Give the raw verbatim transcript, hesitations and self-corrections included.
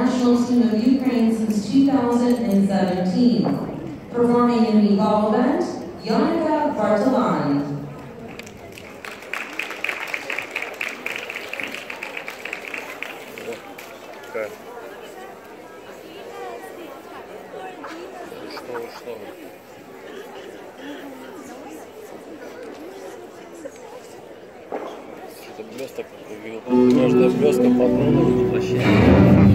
national team of Ukraine since two thousand seventeen. Performing in the fall event, Yannicka Bartolani. Okay. Что ушло? Что-то блесток увидел. Каждая блестка патрона возвращение.